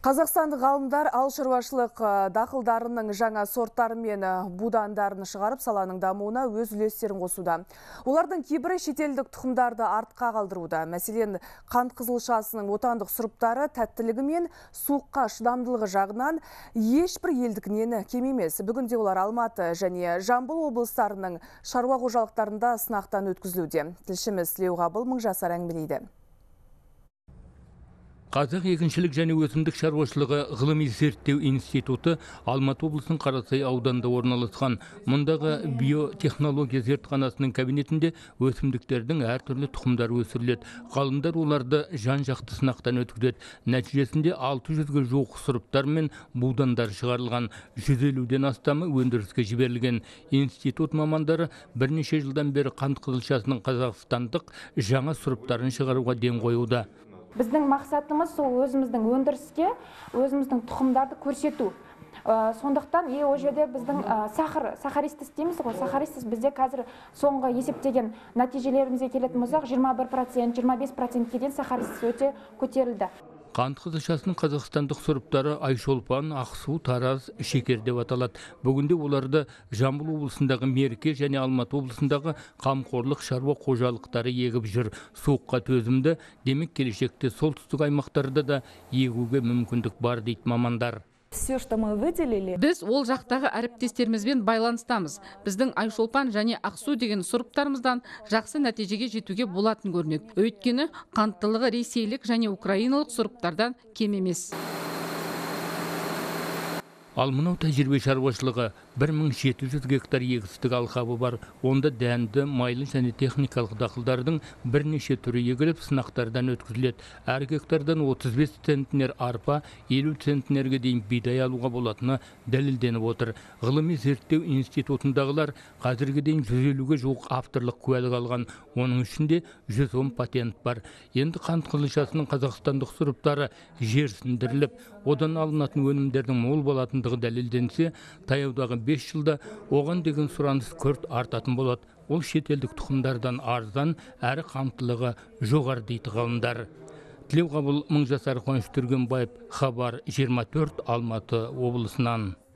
Қазақстандық ғалымдар ауыл шаруашылық дақылдарының жаңа сорттары мен будандарын шығарып саланың дамуына өз үлестерін қосуда. Олардың кейбірі шетелдік тұқымдарды артқа қалдыруда. Мәселен, қант қызылшасының отандық сұрыптары тәттілігі мен суыққа шыдамдылығы жағынан ешбір елдікінен кем емес. Бүгінде олар Алматы және Жамбыл облыстарының шаруа қожалықтарында сынақтан өткізілуде. Тілшіміз Тлеуғабыл Мыңжасар әңгімелейді. Қазақ егіншілік және өсімдік шаруашылығы ғылыми зерттеу институты Алматы облысының Қарасай ауданында орналасқан. Мұндағы биотехнология зертханасының кабинетінде өсімдіктердің әртүрлі тұқымдары өсіріледі. Ғалымдар оларды жан-жақты сынақтан өткізеді. Нәтижесінде 600-ге жуық сұрыптар мен будандар шығарылған. 150-ден астамы өндіріске жіберілген. Институт мамандары бірнеше жылдан бері қант қызылшасының қазақстандық жаңа сұрыптарын шығаруға ден қоюда. Біздің мақсатымыз сол өзіміздің өндіріске, өзіміздің тұқымдарды көрсету. Сондықтан ол жерде біздің сахаристіс дейміз ғой, сахаристіс бізде қазір соңғы есептеген нәтижелерімізге келетін болсақ 21%, 25%-ке дейін сахаристіс өте көтерілді. Қант қызылшасының қазақстандық сұрыптары Айшолпан, Ақсу, Тараз, Шекер деп аталады. Бүгінде оларды Жамбыл облысындағы Мерке және Алматы облысындағы қамқорлық шаруа қожалықтары егіп жүр. Суыққа төзімді, демек келешекте солтүстік аймақтарда да егуге мүмкіндік бар дейді мамандар. Біз ол жақтағы әріптестерімізбен байланыстамыз. Біздің Айшолпан және Ақсу деген сұрыптарымыздан жақсы нәтижеге жетуге болатын көрінеді. Өйткені қанттылығы ресейлік және украиналық сұрыптардан кем емес. Ал мынау тәжірибе шаруашылығы 1700 гектар егістік алқабы бар. Онда дәнді, майлы және техникалық дақылдардың бірнеше түрі егіліп сынақтардан өткізіледі. Әр гектардан 35 центнер арпа, 50 центнерге дейін бидай алуға болатыны дәлелденіп отыр. Ғылыми зерттеу институтындағылар қазірге дейін 150-ге жуық авторлық куәлік алған. Оның ішінде 110 патент бар. Енді қант қызылшасының қазақстандық сұрыптары жерсіндіріліп, одан алынатын өнімдердің мол болатындығы дәлелденсе, таяудағы 5 жылда оған деген сұраныс күрт артатын болады. Ол шетелдік тұқымдардан арзан, әрі қамтылығы жоғары дейді ғалымдар. Тлеуғабыл Мыңжасар, Қуаныш Түргенбаев, Хабар 24, Алматы облысынан.